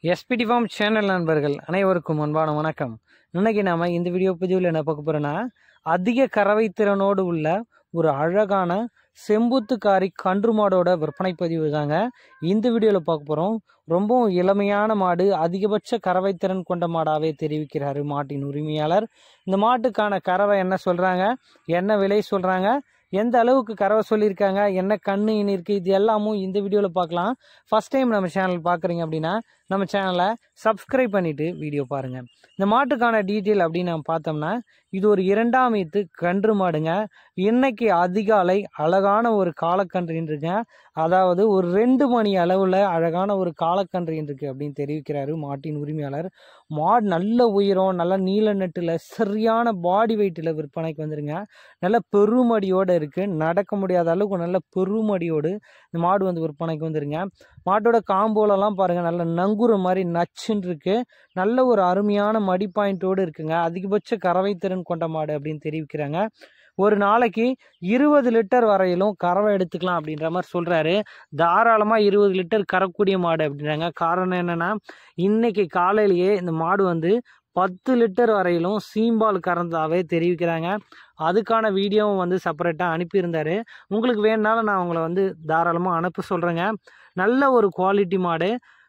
SPD form channel நண்பர்கள் அனைவருக்கும் அன்பான வணக்கம். இன்னைக்கு நாம இந்த வீடியோ பதிவில் என்ன பார்க்க போறோம்னா, அதிக கறவை திறனோடு உள்ள ஒரு அழகான செம்புத்துக்காரி கன்று மாடோட விற்பனை பதிவு தாங்க இந்த வீடியோவில் பார்க்க போகிறோம். ரொம்பவும் இளமையான மாடு, அதிகபட்ச கறவை திறன் கொண்ட மாடாகவே தெரிவிக்கிறாரு மாட்டின் உரிமையாளர். இந்த மாட்டுக்கான கறவை என்ன சொல்கிறாங்க, என்ன விலை சொல்கிறாங்க, எந்த அளவுக்கு கறவை சொல்லியிருக்காங்க, என்ன கண்ணு இனி இருக்குது, இது எல்லாமும் இந்த வீடியோவில் பார்க்கலாம். ஃபஸ்ட் டைம் நம்ம சேனல் பார்க்குறீங்க அப்படின்னா நம்ம சேனலை சப்ஸ்கிரைப் பண்ணிவிட்டு வீடியோ பாருங்கள். இந்த மாட்டுக்கான டீட்டெயில் அப்படின்னு நம்ம பார்த்தோம்னா, இது ஒரு 2ஆம் ஈத்து கன்று மாடுங்க. இன்னைக்கு அதிகாலை அழகான ஒரு காலக்கன்றின் இருக்குங்க. அதாவது ஒரு 2 மணி அளவில் அழகான ஒரு காலக்கன்றின் இருக்குது அப்படின்னு தெரிவிக்கிறாரு மாட்டின் உரிமையாளர். மாடு நல்ல உயரம், நல்ல நீல நெட்டில் சரியான பாடி வெயிட்டில் விற்பனைக்கு வந்துருங்க. நல்ல பெருமடியோடு இருக்குது, நடக்க முடியாத அளவுக்கு நல்ல பெருமடியோடு இந்த மாடு வந்து விற்பனைக்கு வந்துருங்க. மாட்டோட காம்போலெல்லாம் பாருங்கள், நல்ல நங்குற மாதிரி நச்சுன்னு இருக்குது. நல்ல ஒரு அருமையான மடி பாயிண்டோடு இருக்குங்க. அதிகபட்ச கறவை திறன் கொண்ட மாடு அப்படின்னு தெரிவிக்கிறாங்க. ஒரு நாளைக்கு 20 லிட்டர் வரையிலும் கறவை எடுத்துக்கலாம் அப்படின்ற மாதிரி சொல்கிறாரு. தாராளமாக 20 லிட்டர் கறக்கூடிய மாடு அப்படின்றாங்க. காரணம் என்னென்னா, இன்னைக்கு காலையிலேயே இந்த மாடு வந்து 10 லிட்டர் வரையிலும் சீம்பால் கறந்தாவே தெரிவிக்கிறாங்க. அதுக்கான வீடியோவும் வந்து செப்பரேட்டாக அனுப்பியிருந்தார். உங்களுக்கு வேணுனாலும் நான் உங்களை வந்து தாராளமாக அனுப்ப சொல்கிறேங்க. நல்ல ஒரு குவாலிட்டி மாடு.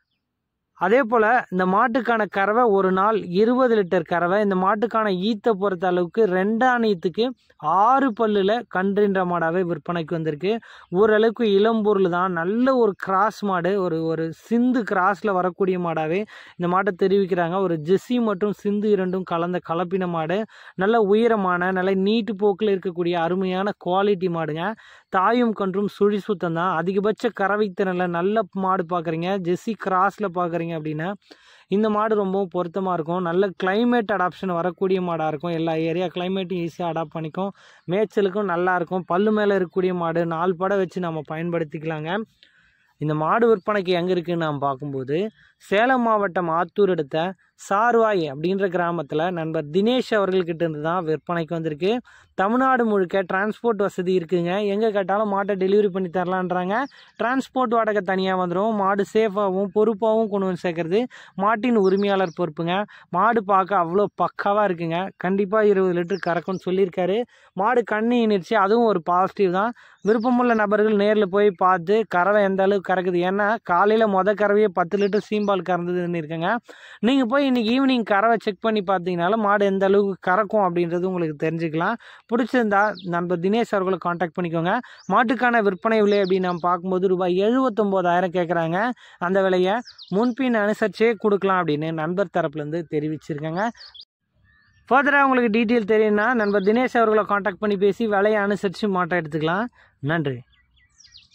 அதே போல் இந்த மாட்டுக்கான கறவை ஒரு நாள் 20 லிட்டர் கறவை. இந்த மாட்டுக்கான ஈத்தை பொறுத்த அளவுக்கு 2ஆம் ஈத்துக்கு 6 பல்லில் கன்றுன்ற மாடாகவே விற்பனைக்கு வந்திருக்கு. ஓரளவுக்கு இளம்பொருள் தான். நல்ல ஒரு கிராஸ் மாடு, ஒரு சிந்து கிராஸில் வரக்கூடிய மாடாகவே இந்த மாட்டை தெரிவிக்கிறாங்க. ஒரு ஜெர்சி மற்றும் சிந்து இரண்டும் கலந்த கலப்பின மாடு. நல்ல உயரமான, நல்ல நீட்டு போக்கில் இருக்கக்கூடிய அருமையான குவாலிட்டி மாடுங்க. தாயும் கன்றும் சுழி சுத்தம் தான். அதிகபட்ச கறவை திறனில் நல்ல மாடு பார்க்குறீங்க, ஜெர்சி கிராஸில் பார்க்குறீங்க அப்படின்னா இந்த மாடு ரொம்பவும் பொருத்தமாக இருக்கும். நல்ல கிளைமேட் அடாப்ஷன் வரக்கூடிய மாடாக இருக்கும். எல்லா ஏரியா கிளைமேட்டும் ஈஸியாக அடாப்ட் பண்ணிக்கும். மேய்ச்சலுக்கும் நல்லாயிருக்கும். பல்லு மேலே இருக்கக்கூடிய மாடு, 4 படை வச்சு நம்ம பயன்படுத்திக்கலாங்க. இந்த மாடு விற்பனைக்கு எங்கே இருக்குதுன்னு நாம் பார்க்கும்போது, சேலம் மாவட்டம் ஆத்தூர் அடுத்த சார்வாய் அப்படின்ற கிராமத்தில் நண்பர் தினேஷ் அவர்கள்கிட்ட இருந்து தான் விற்பனைக்கு வந்திருக்கு. தமிழ்நாடு முழுக்க டிரான்ஸ்போர்ட் வசதி இருக்குங்க. எங்கே கேட்டாலும் மாட்டை டெலிவரி பண்ணி தரலான்றாங்க. டிரான்ஸ்போர்ட் வாடகை தனியாக வந்துடும். மாடு சேஃபாகவும் பொறுப்பாகவும் கொண்டு வந்து சேர்க்கறது மாட்டின் உரிமையாளர் பொறுப்புங்க. மாடு பார்க்க அவ்வளோ பக்காவாக இருக்குங்க. கண்டிப்பாக 20 லிட்டர் கறக்கும்னு சொல்லியிருக்காரு. மாடு கண்ணு இனிச்சு, அதுவும் ஒரு பாசிட்டிவ் தான். விருப்பமுள்ள நபர்கள் நேரில் போய் பார்த்து கறவை எந்த அளவுக்கு கறக்குது, ஏன்னா காலையில் கறவையே 10 லிட்டர் சீம்பால் கறந்ததுன்னு இருக்குங்க. நீங்கள் போய் இன்றைக்கி ஈவினிங் கறவை செக் பண்ணி பார்த்தீங்கனாலும் மாடு எந்த அளவுக்கு கறக்கும் அப்படின்றது உங்களுக்கு தெரிஞ்சுக்கலாம். பிடிச்சிருந்தா நண்பர் தினேஷ் அவர்களை காண்டாக்ட் பண்ணிக்கோங்க. மாட்டுக்கான விற்பனை விலை அப்படின்னு நம்ம பார்க்கும்போது ரூபாய் 79,000 கேட்குறாங்க. அந்த விலையை முன்பின் அனுசரிச்சே கொடுக்கலாம் அப்படின்னு நண்பர் தரப்புலேருந்து தெரிவிச்சிருக்காங்க. ஃபர்தராக உங்களுக்கு டீட்டெயில் தெரியும்னா நண்பர் தினேஷ் அவர்களை காண்டாக்ட் பண்ணி பேசி விலையை அனுசரித்து மாட்டை எடுத்துக்கலாம். நன்றி.